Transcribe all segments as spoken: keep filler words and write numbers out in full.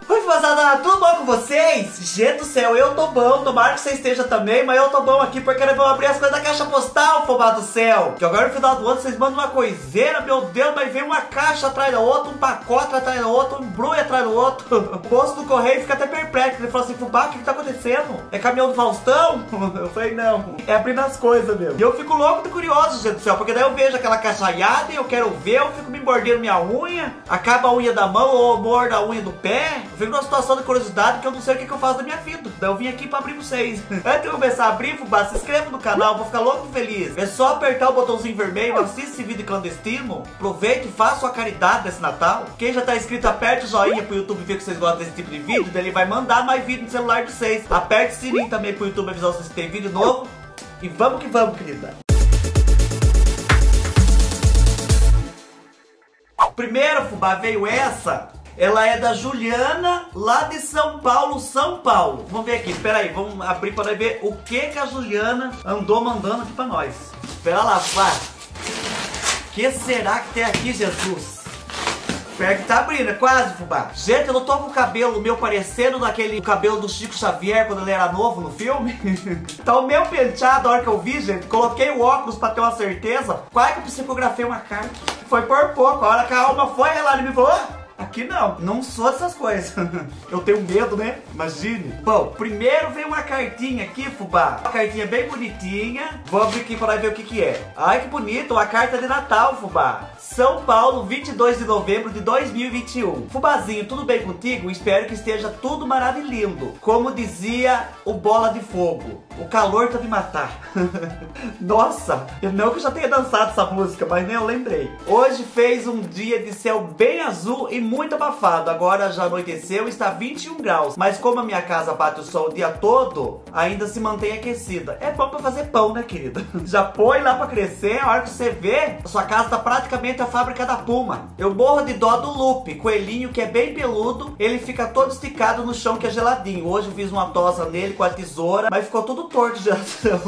Oi, fazada, tudo bom com vocês? Gente do céu, eu tô bom, tomara que você esteja também, mas eu tô bom aqui porque nós vamos abrir as coisas da caixa postal, fobá do céu. Que agora no final do ano vocês mandam uma coiseira, meu Deus, mas vem uma caixa atrás da outra, um pacote atrás da outra, um brulho atrás do outro. O moço do correio fica até perplexo, ele falou assim, fubá, o que que tá acontecendo? É caminhão do Faustão? Eu falei, não, é abrindo as coisas mesmo. E eu fico louco e curioso, gente do céu, porque daí eu vejo aquela caixaiada e eu quero ver, eu fico me mordendo minha unha, acaba a unha da mão ou mordo a unha do pé. Eu fico numa situação de curiosidade que eu não sei o que, que eu faço da minha vida. Daí eu vim aqui pra abrir pra vocês. Antes de eu começar a abrir, fubá, se inscreva no canal, vou ficar louco e feliz. É só apertar o botãozinho vermelho, assista esse vídeo clandestino, aproveite e faça sua caridade nesse Natal. Quem já tá inscrito, aperte o joinha pro YouTube ver que vocês gostam desse tipo de vídeo, daí ele vai mandar mais vídeo no celular de vocês. Aperte o sininho também pro YouTube avisar vocês que tem vídeo novo. E vamos que vamos, querida. Primeiro, fubá, veio essa. Ela é da Juliana, lá de São Paulo, São Paulo. Vamos ver aqui, espera aí, vamos abrir para ver o que que a Juliana andou mandando aqui para nós. Espera lá, fubá. O que será que tem aqui, Jesus? Espera que tá abrindo, é quase, fubá. Gente, eu não tô com o cabelo meu parecendo daquele cabelo do Chico Xavier quando ele era novo no filme. Tá o meu penteado, a hora que eu vi, gente, coloquei o óculos pra ter uma certeza. Quase que eu psicografei uma carta. Foi por pouco, a hora que a alma foi, ela me falou... Aqui não, não sou dessas coisas. Eu tenho medo, né? Imagine. Bom, primeiro vem uma cartinha aqui, fubá. Uma cartinha bem bonitinha. Vou abrir aqui para ver o que que é. Ai, que bonito, uma carta de Natal, fubá. São Paulo, vinte e dois de novembro de dois mil e vinte e um. Fubazinho, tudo bem contigo? Espero que esteja tudo maravilhoso. Como dizia o Bola de Fogo, o calor tá de matar. Nossa, eu não que eu já tenha dançado essa música, mas nem eu lembrei. Hoje fez um dia de céu bem azul e muito abafado. Agora já anoiteceu e está vinte e um graus. Mas como a minha casa bate o sol o dia todo, ainda se mantém aquecida. É bom pra fazer pão, né, querida? Já põe lá pra crescer, a hora que você vê, a sua casa tá praticamente a fábrica da Puma. Eu morro de dó do Lupe, coelhinho que é bem peludo. Ele fica todo esticado no chão que é geladinho. Hoje eu fiz uma tosa nele com a tesoura, mas ficou tudo torto já.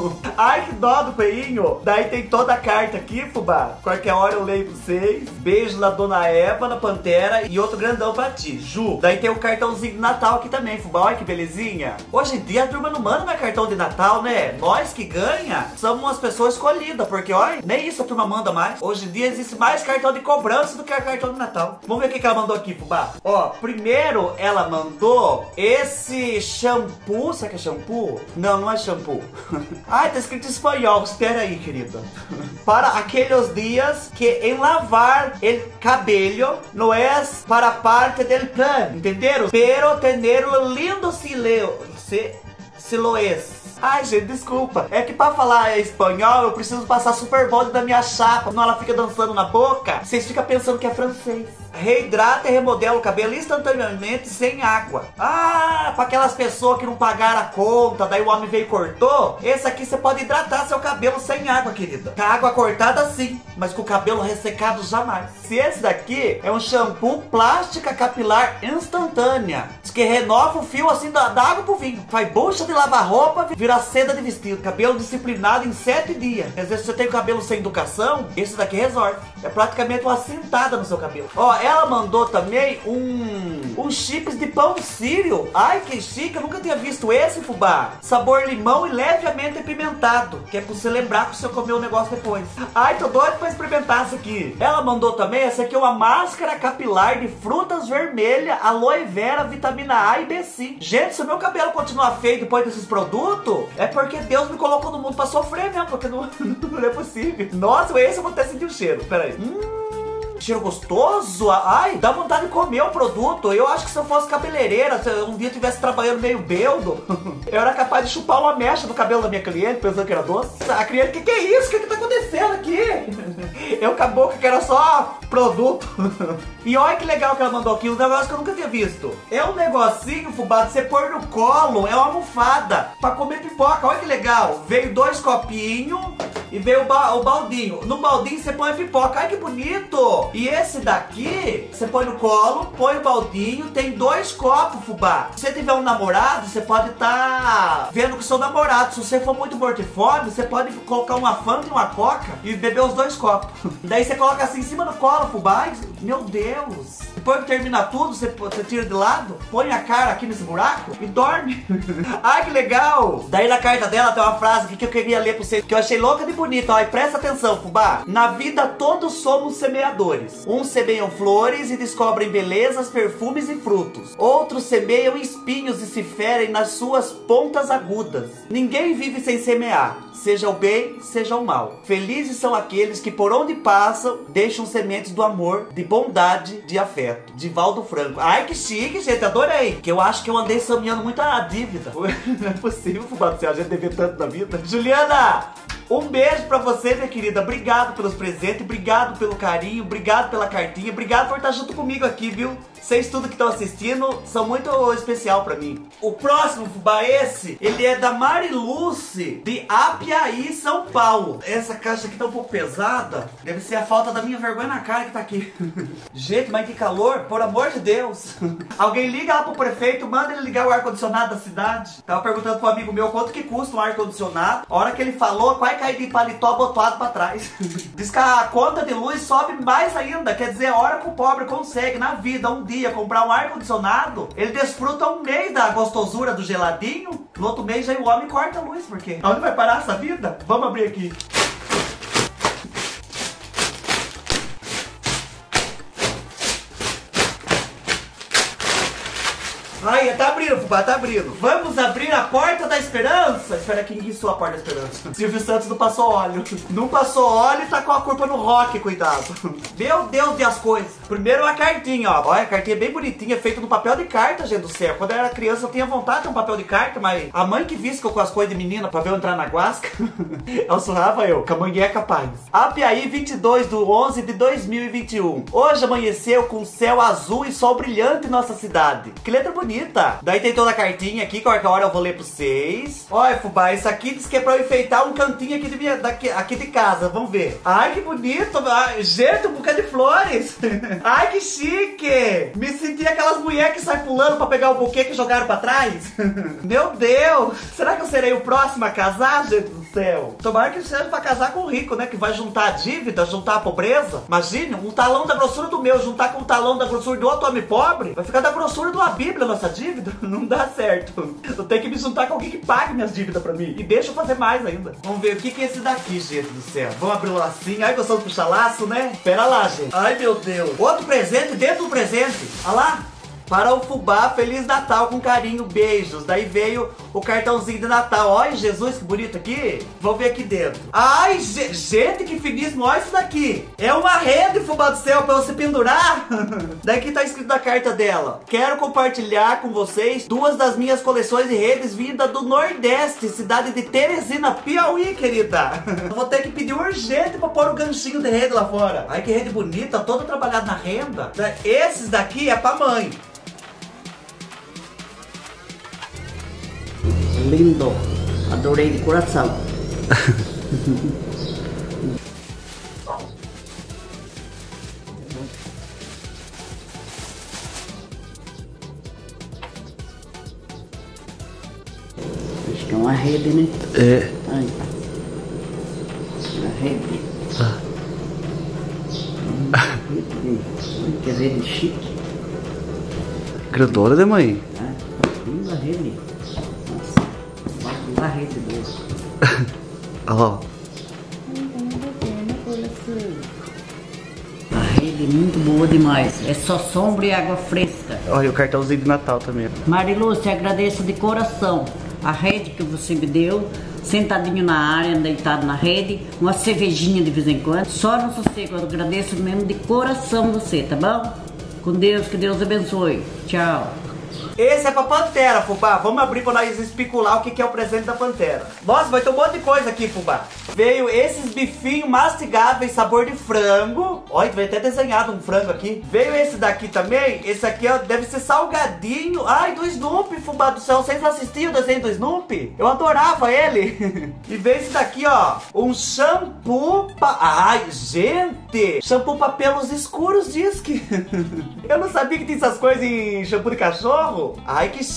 Ai, que dó do coelhinho. Daí tem toda a carta aqui, fubá. Qualquer hora eu leio pra vocês. Beijo na Dona Eva, na Pantera. E outro grandão pra ti, Ju. Daí tem o cartãozinho de Natal aqui também, fubá. Olha que belezinha. Hoje em dia a turma não manda mais cartão de Natal, né? Nós que ganha somos umas pessoas escolhidas, porque olha, nem isso a turma manda mais. Hoje em dia existe mais cartão de cobrança do que cartão de Natal. Vamos ver o que que ela mandou aqui, fubá. Ó, primeiro ela mandou esse shampoo. Será que é shampoo? Não, não é shampoo. Ai, tá escrito em espanhol. Espera aí, querida. Para aqueles dias que em lavar el cabello no es para parte del plan, entenderam? Pero tenerlo lindo si leo, se, se lo es. Ai, gente, desculpa. É que pra falar espanhol eu preciso passar super bode da minha chapa. Quando ela fica dançando na boca, vocês ficam pensando que é francês. Reidrata e remodela o cabelo instantaneamente sem água. Ah, pra aquelas pessoas que não pagaram a conta, daí o homem veio e cortou. Esse aqui você pode hidratar seu cabelo sem água, querida. Com a água cortada sim, mas com o cabelo ressecado jamais. Se esse daqui é um shampoo plástica capilar instantânea, diz que renova o fio assim da, da água pro vinho. Faz bucha de lavar roupa, vira seda de vestido. Cabelo disciplinado em sete dias. Às vezes você tem o cabelo sem educação, esse daqui resolve. É praticamente uma cintada no seu cabelo. Ó, ela mandou também um, um chips de pão sírio. Ai, que chique, eu nunca tinha visto esse, fubá. Sabor limão e levemente apimentado, que é pra você lembrar que você comeu o negócio depois. Ai, tô doido pra experimentar isso aqui. Ela mandou também, essa aqui é uma máscara capilar de frutas vermelhas, aloe vera, vitamina A e B cinco. Gente, se o meu cabelo continuar feio depois desses produtos, é porque Deus me colocou no mundo pra sofrer mesmo, porque não, não é possível. Nossa, esse eu vou até sentir o cheiro. Pera aí. Hum... Cheiro gostoso. Ai, dá vontade de comer o produto. Eu acho que se eu fosse cabeleireira, se eu um dia estivesse trabalhando meio beldo, eu era capaz de chupar uma mecha do cabelo da minha cliente, pensando que era doce. A cliente, que que é isso? O que que tá acontecendo aqui? Eu acabou que era só produto. E olha que legal que ela mandou aqui, um negócio que eu nunca tinha visto. É um negocinho, fubá, de você pôr no colo. É uma almofada pra comer pipoca. Olha que legal. Veio dois copinhos e veio o, ba o baldinho. No baldinho você põe a pipoca. Ai, que bonito. E esse daqui, você põe no colo, põe o baldinho, tem dois copos, fubá. Se você tiver um namorado, você pode estar tá vendo com o seu namorado. Se você for muito morto e fome, você pode colocar uma Fanta e uma Coca e beber os dois copos. Daí você coloca assim em cima do colo, fubá. Meu Deus. Depois que termina tudo, você, você tira de lado, põe a cara aqui nesse buraco e dorme. Ai, que legal! Daí na carta dela tem uma frase que eu queria ler pra vocês, que eu achei louca de bonita. Ó, e presta atenção, fubá. Na vida todos somos semeadores. Uns semeiam flores e descobrem belezas, perfumes e frutos. Outros semeiam espinhos e se ferem nas suas pontas agudas. Ninguém vive sem semear, seja o bem, seja o mal. Felizes são aqueles que por onde passam deixam sementes do amor, de bondade, de afeto. Divaldo Franco. Ai, que chique, gente, adorei. Que eu acho que eu andei sameando muita dívida. Não é possível, fubá, a gente dever tanto na vida. Juliana! Um beijo pra você, minha querida. Obrigado pelos presentes, obrigado pelo carinho, obrigado pela cartinha, obrigado por estar junto comigo aqui, viu? Vocês tudo que estão assistindo são muito especial pra mim. O próximo fubá, esse, ele é da Mariluce, de Apiaí, São Paulo. Essa caixa aqui tá um pouco pesada. Deve ser a falta da minha vergonha na cara que tá aqui. Gente, mas que calor, por amor de Deus. Alguém liga lá pro prefeito, manda ele ligar o ar-condicionado da cidade. Tava perguntando pro amigo meu quanto que custa um ar-condicionado. A hora que ele falou, quase caí de paletó botoado pra trás. Diz que a conta de luz sobe mais ainda. Quer dizer, a hora que o pobre consegue na vida, um dia, comprar um ar-condicionado, ele desfruta um mês da gostosura do geladinho. No outro mês, aí o homem corta a luz. Por quê? Onde vai parar essa vida? Vamos abrir aqui. Ai, tá abrindo, fubá, tá abrindo. Vamos abrir a porta da esperança. Espera, quem guiçou a porta da esperança? Silvio Santos não passou óleo. Não passou óleo e tá com a culpa no rock, cuidado. Meu Deus de as coisas. Primeiro uma cartinha, ó. Olha, a cartinha é bem bonitinha, feita no papel de carta, gente do céu. Quando eu era criança eu tinha vontade de ter um papel de carta, mas a mãe que visca com as coisas de menina pra ver eu entrar na guasca, ela surrava eu, que a mãe é capaz. Apiaí, vinte e dois de onze de dois mil e vinte e um. Hoje amanheceu com céu azul e sol brilhante em nossa cidade. Que letra bonita. Daí tem toda a cartinha aqui, qualquer hora eu vou ler pra vocês. Olha, fubá, isso aqui diz que é pra eu enfeitar um cantinho aqui de, minha, daqui, aqui de casa. Vamos ver. Ai, que bonito. Ai, gente, um buquê de flores. Ai, que chique. Me senti aquelas mulheres que saem pulando pra pegar o buquê que jogaram pra trás. Meu Deus. Será que eu serei o próximo a casar, gente do céu? Tomara que seja pra casar com o rico, né? Que vai juntar a dívida, juntar a pobreza. Imagine, um talão da grossura do meu juntar com um talão da grossura do outro homem pobre. Vai ficar da grossura de uma bíblia, nossa dívida. Não dá certo. Eu tenho que me juntar com alguém que pague minhas dívidas pra mim. E deixa eu fazer mais ainda. Vamos ver o que que é esse daqui, gente do céu. Vamos abrir o lacinho. Ai, gostamos de puxar laço, né? Pera lá, gente. Ai, meu Deus. Outro presente dentro do presente. Olha lá. Para o fubá, Feliz Natal com carinho, beijos. Daí veio o cartãozinho de Natal. Olha, Jesus, que bonito aqui. Vamos ver aqui dentro. Ai, gente, que finíssimo. Olha isso daqui. É uma rede, fubá do céu, para você pendurar. Daí que tá escrito na carta dela. Quero compartilhar com vocês duas das minhas coleções de redes vindas do Nordeste, cidade de Teresina, Piauí, querida. Vou ter que pedir urgente para pôr o ganchinho de rede lá fora. Ai, que rede bonita, toda trabalhada na renda. Esses daqui é pra mãe. Lindo, adorei de coração. Acho que é uma rede, né? É. Ai. Uma rede. Ah. Uma rede. Que rede chique. Grandona, né, mãe? Ah, linda rede. A rede dele. Ó. A rede é muito boa demais. É só sombra e água fresca. Olha o cartãozinho de Natal também. Mariluce, agradeço de coração a rede que você me deu. Sentadinho na área, deitado na rede, uma cervejinha de vez em quando. Só no sossego, eu agradeço mesmo de coração você, tá bom? Com Deus, que Deus abençoe. Tchau. Esse é pra Pantera, fubá. Vamos abrir pra nós especular o que que é o presente da Pantera. Nossa, vai ter um monte de coisa aqui, fubá. Veio esses bifinhos mastigáveis, sabor de frango. Olha, vai até desenhado um frango aqui. Veio esse daqui também. Esse aqui, ó, deve ser salgadinho. Ai, do Snoopy, fubá do céu. Vocês assistiam o desenho do Snoopy? Eu adorava ele. E veio esse daqui, ó. Um shampoo pra... Ai, gente. Shampoo pra pelos escuros, diz que... Eu não sabia que tinha essas coisas em shampoo de cachorro. cachorro. Ai, que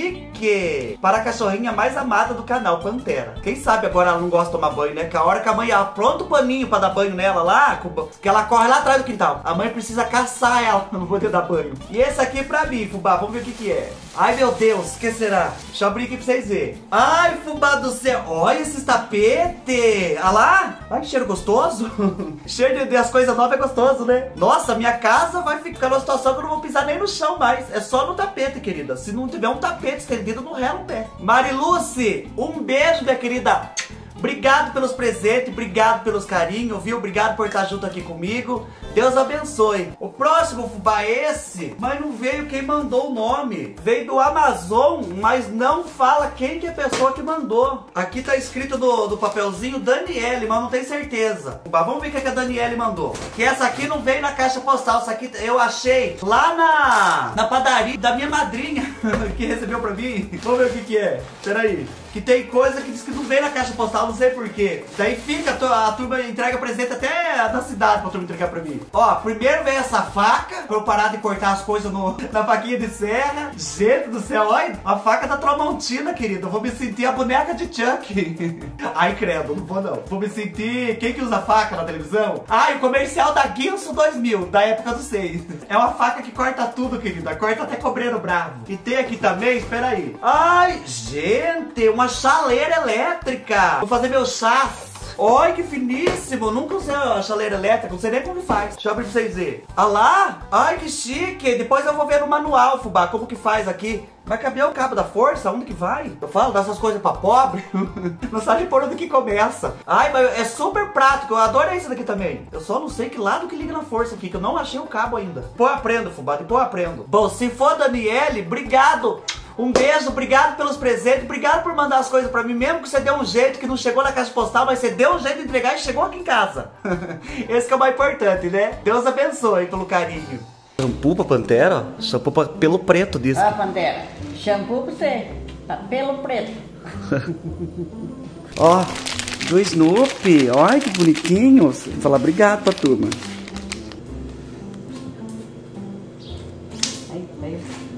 chique. Para a cachorrinha mais amada do canal, Pantera. Quem sabe agora ela não gosta de tomar banho, né? Que a hora que a mãe apronta o paninho pra dar banho nela lá, que ela corre lá atrás do quintal. A mãe precisa caçar ela pra não poder dar banho. E esse aqui é pra mim, fubá. Vamos ver o que que é. Ai, meu Deus, o que será? Deixa eu abrir aqui pra vocês verem. Ai, fubá do céu. Olha esses tapetes. Olha lá. Ai, que cheiro gostoso. Cheiro de, de as coisas novas é gostoso, né? Nossa, minha casa vai ficar numa situação que eu não vou pisar nem no chão mais. É só no tapete, querida. Se não tiver um tapete estendido, não rela o pé. Mariluce, um beijo, minha querida. Obrigado pelos presentes, obrigado pelos carinhos, viu? Obrigado por estar junto aqui comigo. Deus abençoe. O próximo fubá é esse, mas não veio quem mandou o nome. Veio do Amazon, mas não fala quem que é a pessoa que mandou. Aqui tá escrito do, do papelzinho Daniele, mas não tem certeza. Fubá, vamos ver o que, que a Daniele mandou. Que essa aqui não veio na caixa postal, essa aqui eu achei lá na, na padaria da minha madrinha, que recebeu pra mim. Vamos ver o que que é. Peraí. Que tem coisa que diz que não vem na caixa postal, não sei porquê. Daí fica, a turma entrega presente até na cidade pra turma entregar pra mim. Ó, primeiro vem essa faca, pra eu parar de cortar as coisas no, na faquinha de serra. Gente do céu, olha, a faca da Tramontina, querido. Eu vou me sentir a boneca de Chuck. Ai, credo, não vou não. Vou me sentir, quem que usa faca na televisão? Ai, o comercial da Guilson dois mil, da época do seis. É uma faca que corta tudo, querida. Corta até cobreiro bravo. E tem aqui também, espera aí. Ai, gente, uma Uma chaleira elétrica. Vou fazer meu chá. Olha que finíssimo. Nunca usei a chaleira elétrica. Não sei nem como que faz. Deixa eu abrir pra vocês verem. Olha lá. Ai, que chique. Depois eu vou ver no manual, fubá, como que faz aqui. Vai caber o cabo da força? Onde que vai? Eu falo dessas coisas pra pobre. Não sabe por onde que começa. Ai, mas é super prático. Eu adoro isso daqui também. Eu só não sei que lado que liga na força aqui, que eu não achei o cabo ainda. Depois eu aprendo, fubá. Depois eu aprendo. Bom, se for Daniele, obrigado. Um beijo, obrigado pelos presentes, obrigado por mandar as coisas pra mim, mesmo que você deu um jeito que não chegou na caixa postal, mas você deu um jeito de entregar e chegou aqui em casa. Esse que é o mais importante, né? Deus abençoe pelo carinho. Shampoo pra Pantera? Shampoo pra pelo preto, diz. Ó, Pantera, shampoo pra você, pra pelo preto. Ó, do Snoopy, olha que bonitinhos. Vou falar obrigado pra turma. Aí, aí.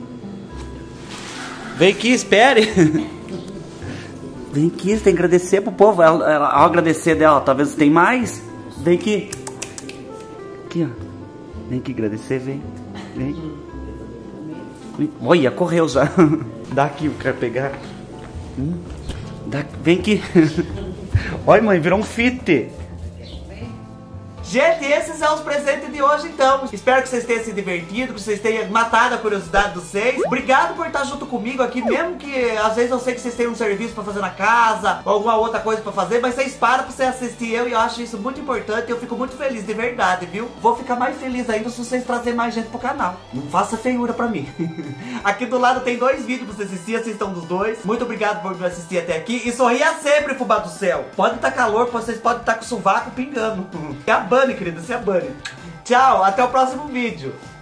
Vem aqui, espere. Vem aqui, você tem que agradecer pro povo. Ela, ela, ao agradecer dela, talvez tem mais. Vem aqui. Aqui, ó. Vem aqui agradecer, vem. Vem. Vem. Olha, correu já. Dá aqui, eu quero pegar. Hum. Dá, vem aqui. Olha, mãe, virou um fit. Gente, esses são os presentes de hoje então. Espero que vocês tenham se divertido, que vocês tenham matado a curiosidade dos seis. Obrigado por estar junto comigo aqui, mesmo que às vezes eu sei que vocês têm um serviço pra fazer na casa, ou alguma outra coisa pra fazer, mas vocês param pra você assistir eu e eu acho isso muito importante. Eu fico muito feliz, de verdade, viu? Vou ficar mais feliz ainda se vocês trazerem mais gente pro canal. Não faça feiura pra mim. Aqui do lado tem dois vídeos pra você assistir, assistam dos dois. Muito obrigado por me assistir até aqui e sorria sempre, fubá do céu. Pode estar calor, vocês podem estar com o sovaco pingando. É a Bunny, querida, você é a Bunny. Tchau, até o próximo vídeo.